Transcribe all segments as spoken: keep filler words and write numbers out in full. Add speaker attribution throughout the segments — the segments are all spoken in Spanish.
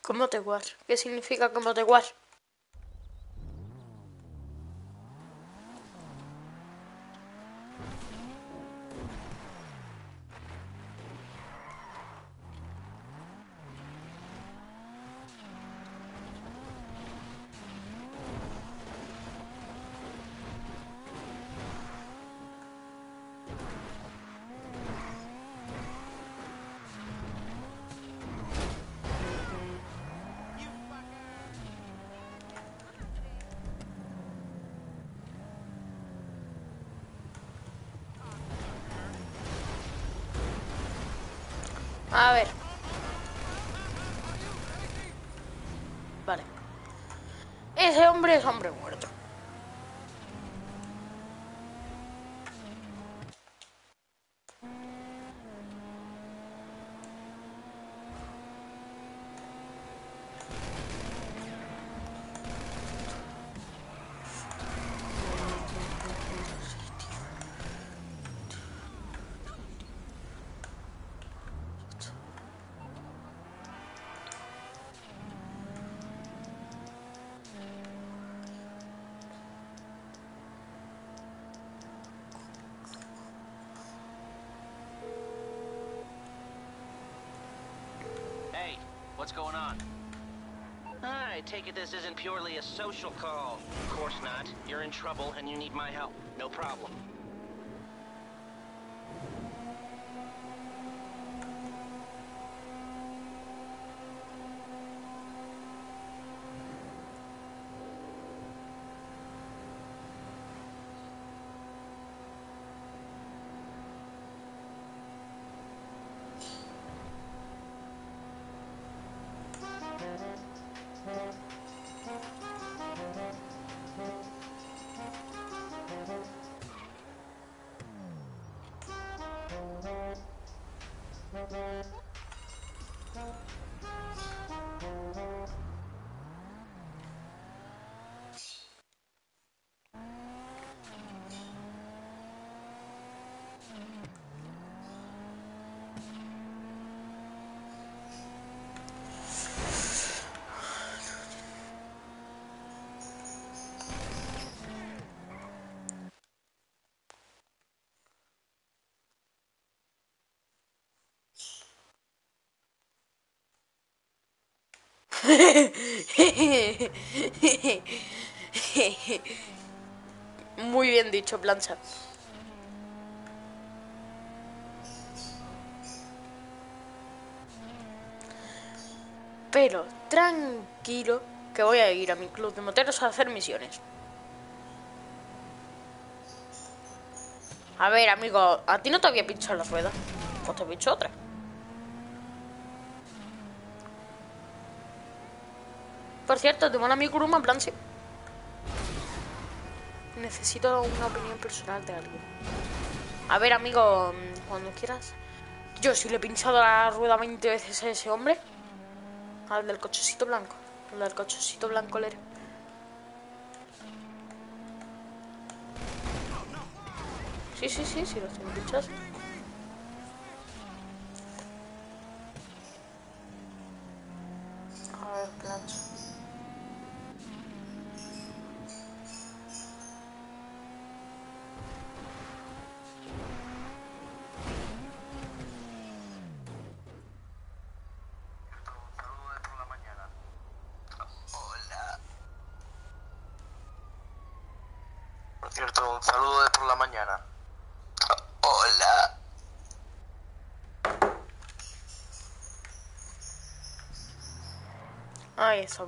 Speaker 1: ¿Cómo te war? ¿Qué significa cómo te war? A ver. Vale. Ese hombre es hombre muerto.
Speaker 2: Hey, what's going on? I take it this isn't purely a social call. Of course not. You're in trouble and you need my help. No problem. Muy bien dicho, Plancha. Pero tranquilo, que voy a ir a mi club de moteros a hacer misiones. A ver, amigo, ¿a ti no te había pinchado la rueda? Pues te pincho otra. Por cierto, ¿te mola mi Kuruma, Plancha? Necesito una opinión personal de alguien. A ver, amigo, cuando quieras. Yo sí le he pinchado la rueda veinte veces a ese hombre. Al del cochecito blanco. Al del cochecito blanco, Lere. Sí, sí, sí, sí, los tengo pinchados. A ver, Plancha.
Speaker 3: Por cierto, un saludo de por la mañana. Hola.
Speaker 1: Ahí está.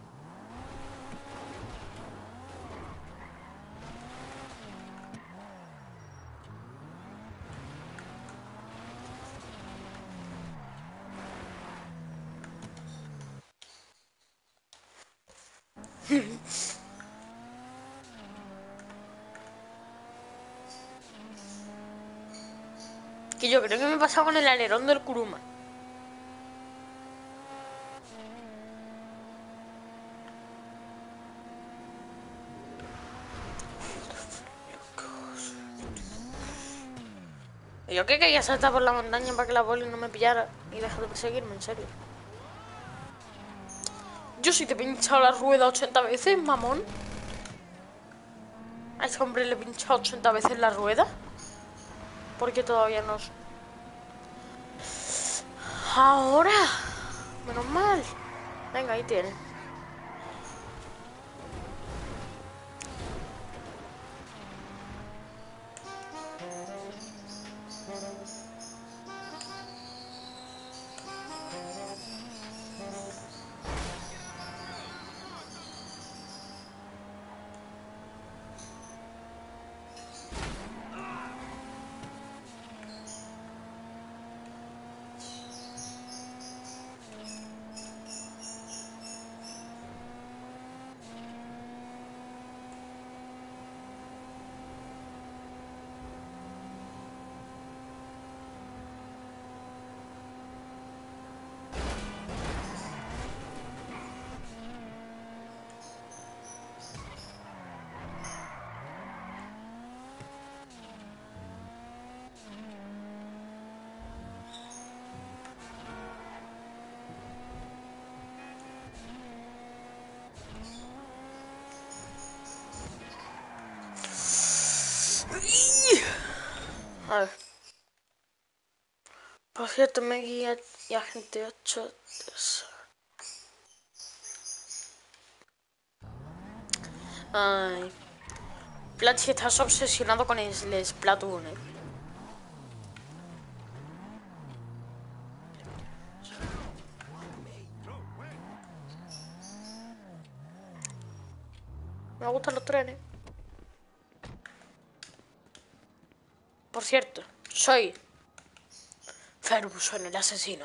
Speaker 1: Que yo creo que me he pasado con el alerón del Kuruma. Yo que quería saltar por la montaña para que la poli no me pillara y dejar de perseguirme, en serio.
Speaker 2: Yo sí te he pinchado la rueda ochenta veces, mamón. A ese hombre le he pinchado ochenta veces la rueda. Porque todavía no... Ahora. Menos mal. Venga, ahí tiene. A ver. Por cierto, me guía y agente ocho. Ay. Platzi, estás obsesionado con el Splatoon, eh. Me gustan los trenes. Por cierto, soy Ferguson, el asesino.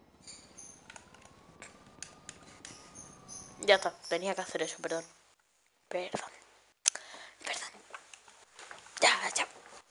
Speaker 2: Ya está, tenía que hacer eso, perdón. Perdón. Perdón. Ya, ya.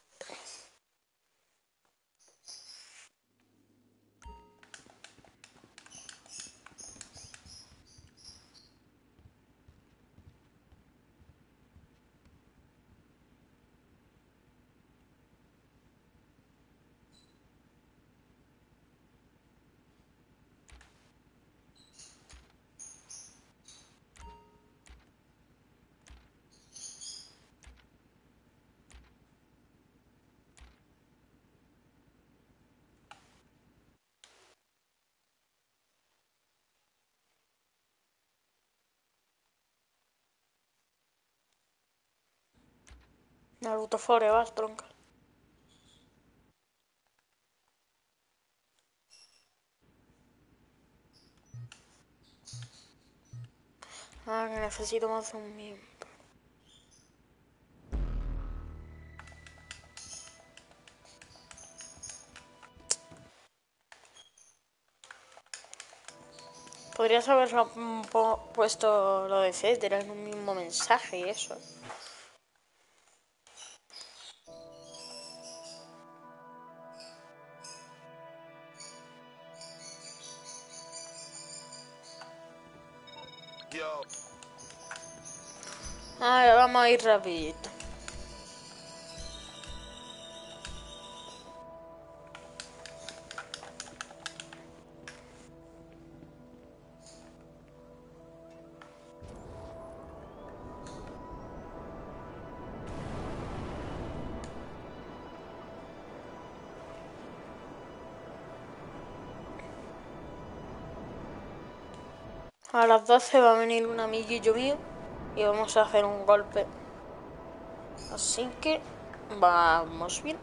Speaker 2: Naruto Forever, tronca. Ah, que necesito más de un miembro. Podrías haberlo mm, po- puesto lo de Fedra en un mismo mensaje y eso.
Speaker 3: Yo.
Speaker 2: A ver, vamos a ir rapidito. A las doce va a venir un amiguillo mío y vamos a hacer un golpe. Así que vamos bien.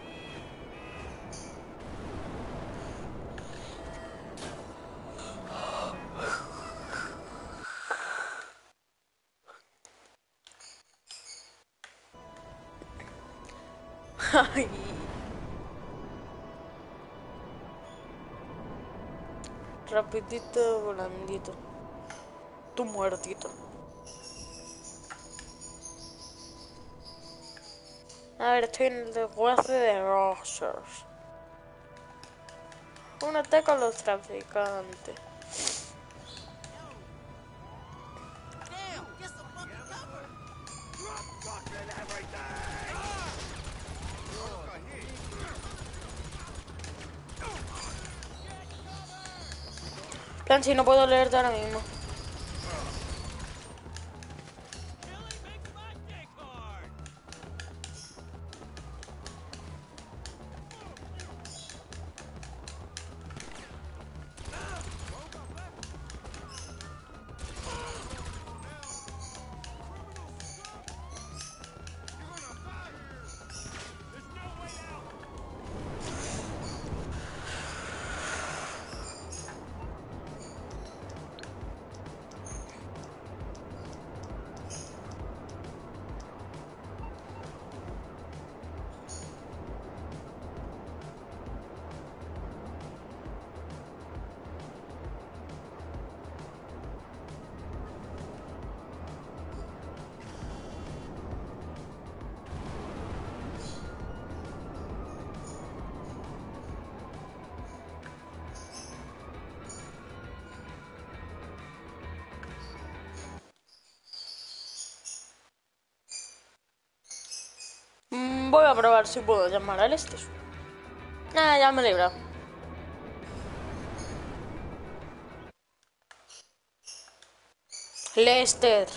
Speaker 2: Ay. Rapidito, volandito. Tu muertito. A ver, estoy en el desguace de Rogers. Únete con los traficantes. Plan, si no puedo leerte ahora mismo. Voy a probar si puedo llamar al este. Ah, ya me he librado. Lester.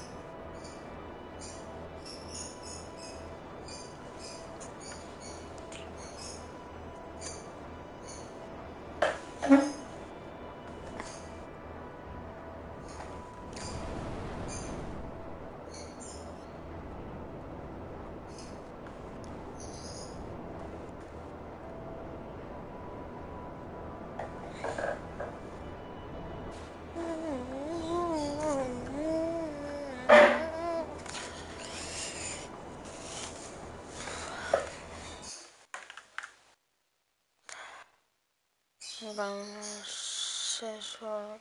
Speaker 2: Vamos eso.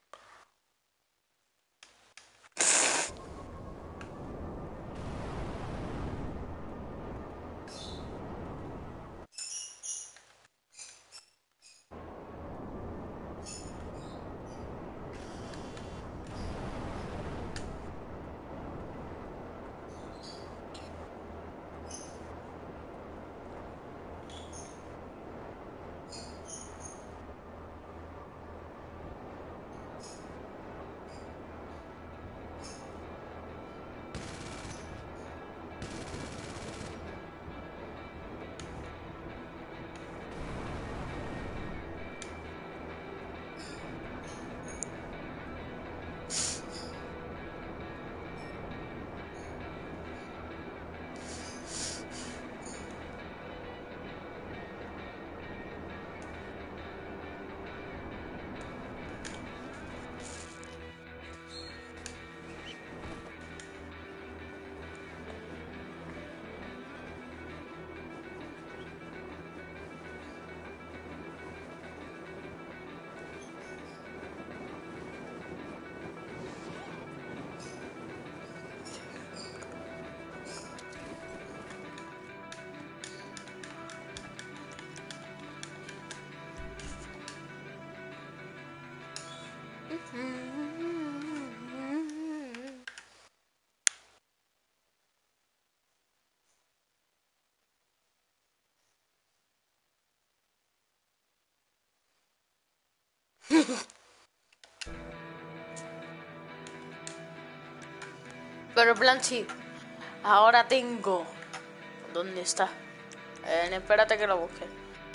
Speaker 2: Pero Blanchi, ahora tengo... ¿Dónde está? Eh, espérate que lo busque.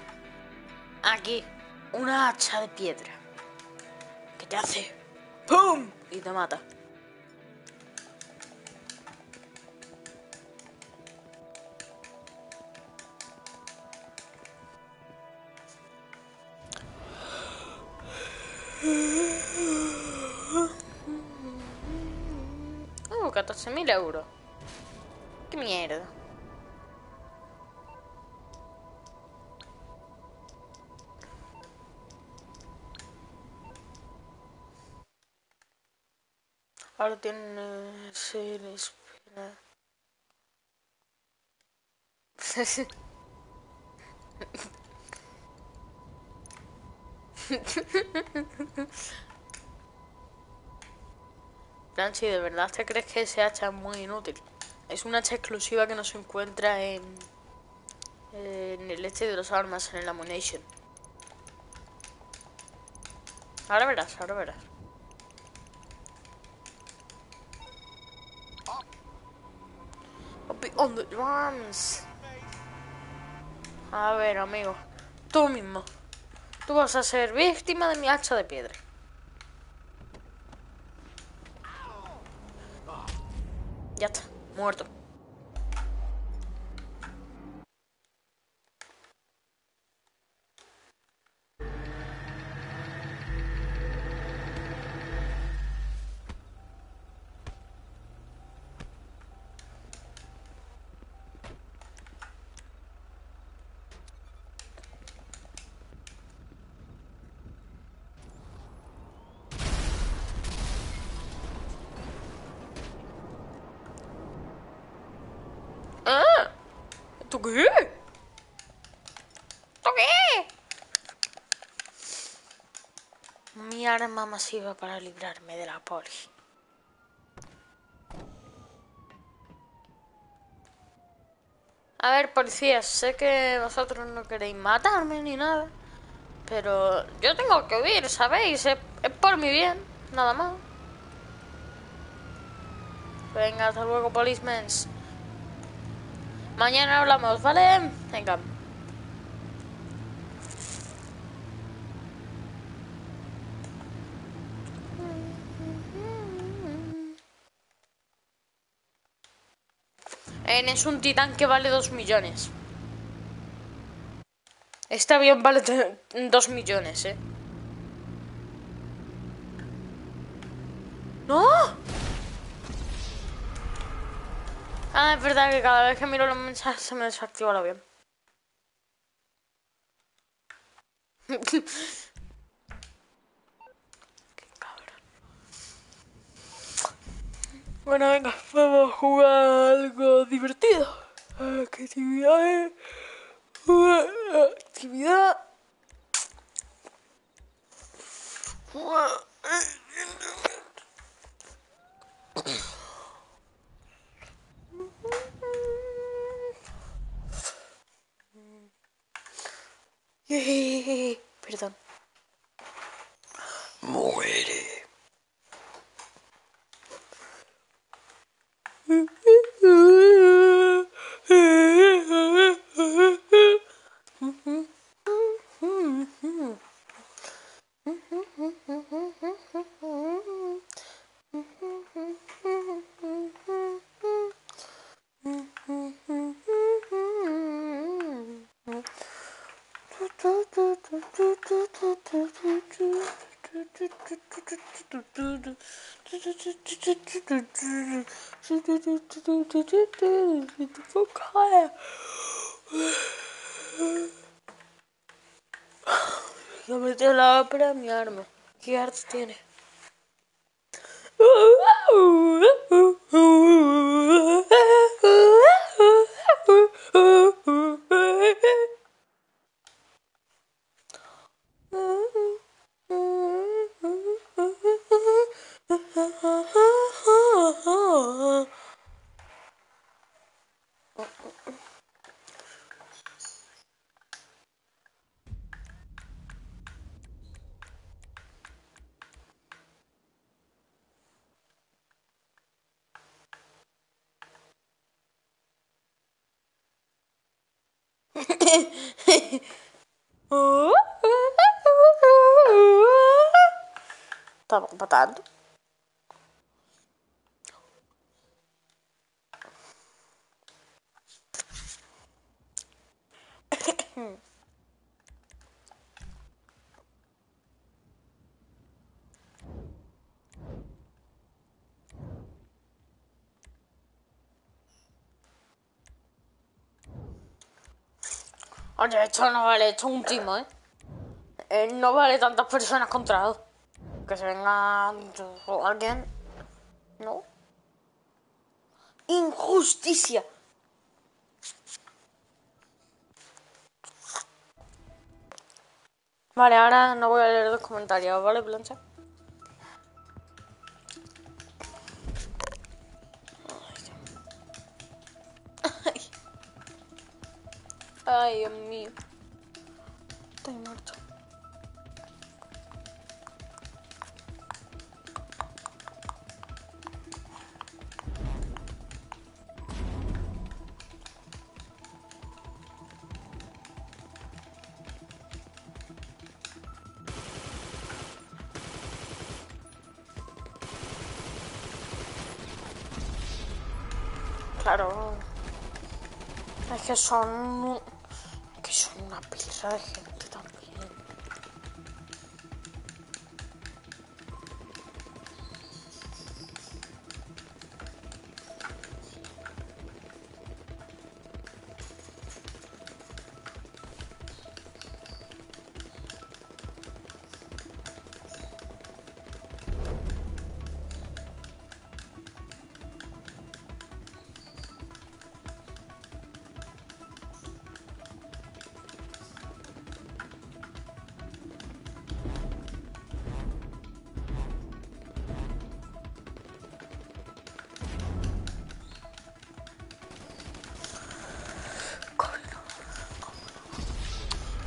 Speaker 2: Aquí, una hacha de piedra. ¿Qué te hace? ¡Pum! Y te mata. Oh, catorce mil euros. ¡Qué mierda! Ahora tiene... Sí, espera. Franchi, ¿de verdad te crees que ese hacha es muy inútil? Es una hacha exclusiva que no se encuentra en... En el este de los armas, en el ammunition. Ahora verás, ahora verás. On the drums. A ver, amigo. Tú mismo. Tú vas a ser víctima de mi hacha de piedra. Ya está, muerto. ¡Ah! ¿Esto qué? ¿Esto qué? Mi arma masiva para librarme de la poli. A ver, policías, sé que vosotros no queréis matarme ni nada, pero yo tengo que huir, ¿sabéis? Es, es por mi bien, nada más. Venga, hasta luego, policemen. Mañana hablamos, ¿vale? Venga. En es un titán que vale dos millones. Este avión vale dos millones, ¿eh? ¡No! Ah, es verdad que cada vez que miro los mensajes se me desactiva el avión. Qué cabrón. Bueno, venga, vamos a jugar algo divertido. Actividad. Actividad. Perdón. Muere. Yo me tengo la a premiarme. ¿Qué arte tiene? Estamos empatando. Oye, esto no vale, esto es un timo, ¿eh? Eh, no vale tantas personas contra dos. Que se venga alguien. ¿No? Injusticia. Vale, ahora no voy a leer los comentarios, ¿vale, Plancha? Ay, ay, Dios mío. Estoy muerto. Claro. Es que son... Que son una pila de gente también.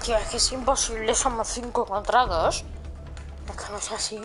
Speaker 2: Tío, es que es imposible, somos cinco contra dos. Es que no es así.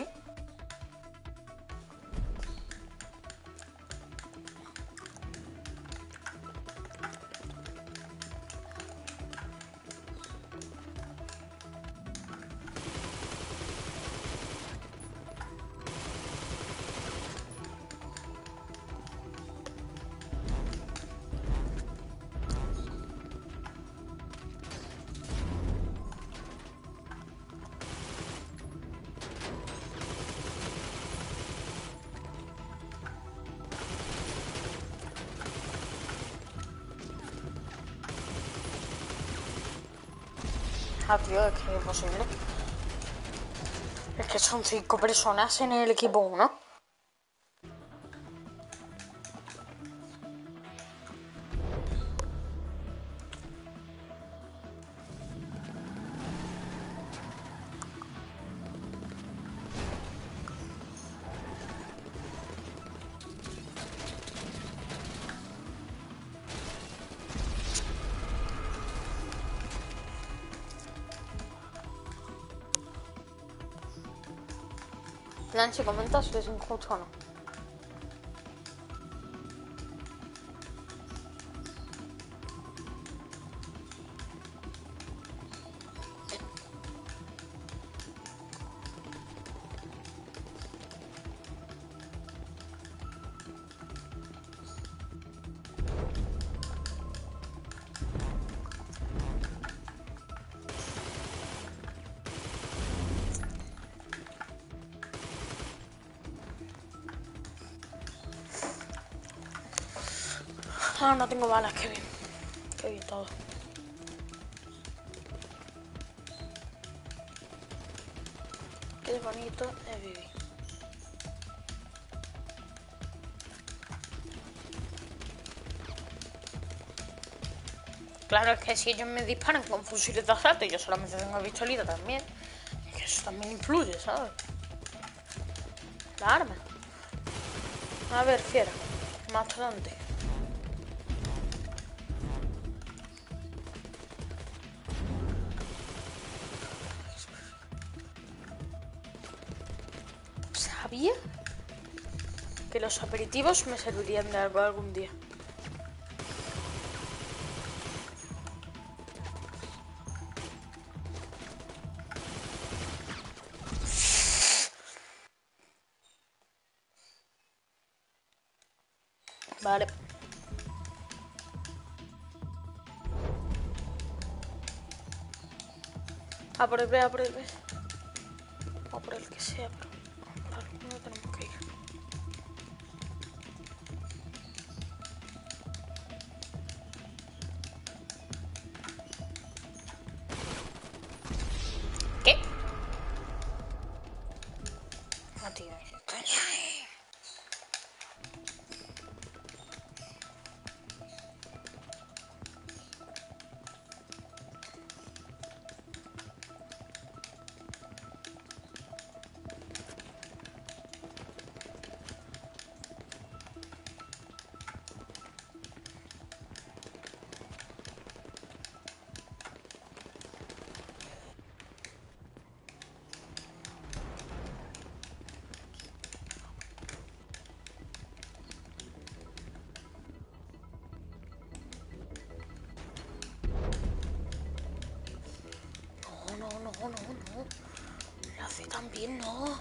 Speaker 2: Ah, tío, es que es imposible. Es que son cinco personas en el equipo uno. Nancy, comenta si es injusto o no. Ah, no tengo balas, qué bien. Qué bien todo. Qué bonito es vivir. Claro, es que si ellos me disparan con fusiles de asalto y yo solamente tengo pistolita también, es que eso también influye, ¿sabes? La arma. A ver, fiera. Mastodonte. Sabía que los aperitivos me servirían de algo algún día. Vale. A por el B, a por el B. O por el que sea, pero por alguno tenemos que ir. ¿Qué? Ah, tío. No, no, no, no. La C también no.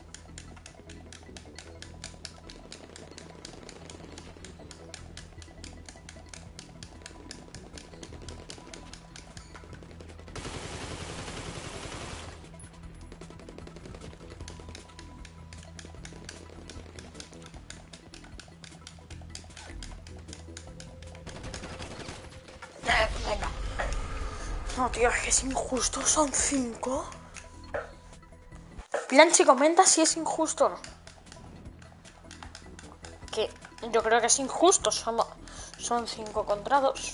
Speaker 2: Venga. No, tío, es que es injusto. Son cinco. Planchi, comenta si es injusto o no. Que yo creo que es injusto. Somos, son cinco contra dos.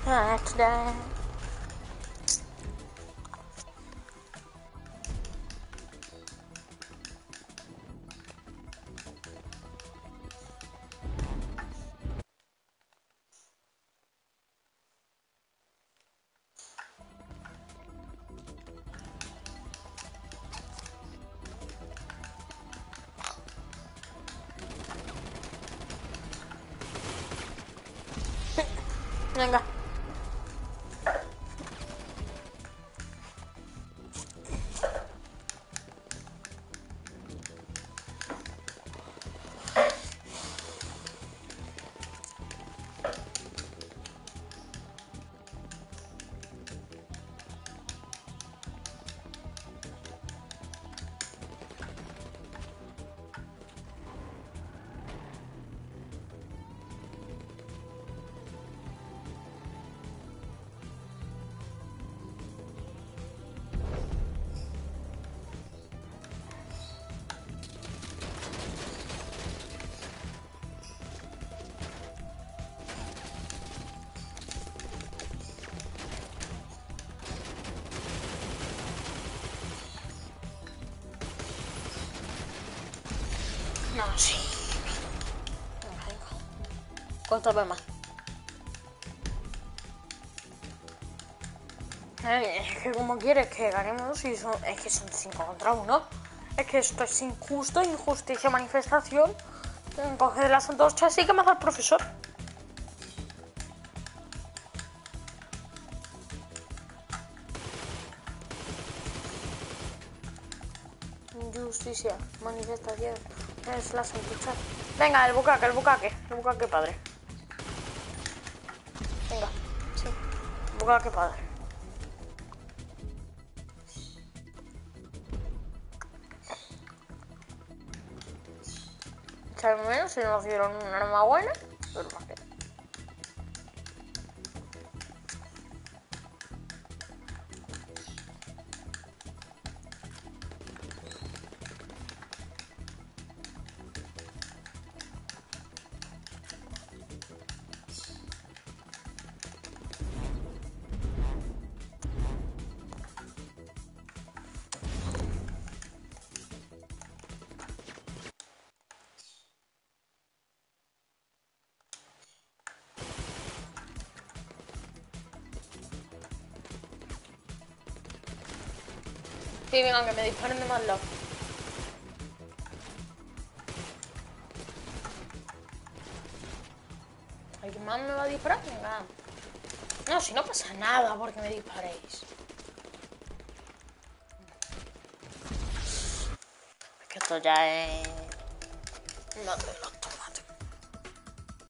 Speaker 2: Venga. No, sí. Venga, venga. ¿Cuánto ve más? Eh, es que como quieres que ganemos si son, es que son cinco contra uno. Es que esto es injusto, injusticia, manifestación. Coge las antorchas y que me da el profesor. Injusticia, manifestación. Es las antorchas. Venga, el bucaque, el bucaque. El bucaque padre. Venga, sí. El bucaque padre. Al menos si nos dieron un arma buena, pero más que. Sí, venga, que me disparen de más lado. ¿Alguien más me va a disparar? Venga. No, si no pasa nada porque me disparéis. Es que esto ya es... No te lo